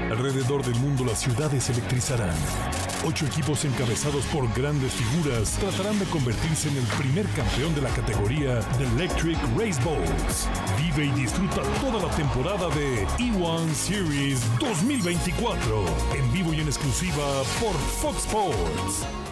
Alrededor del mundo las ciudades se electrizarán. 8 equipos encabezados por grandes figuras tratarán de convertirse en el primer campeón de la categoría The Electric Race Bowls. Vive y disfruta toda la temporada de E1 Series 2024 en vivo y en exclusiva por Fox Sports.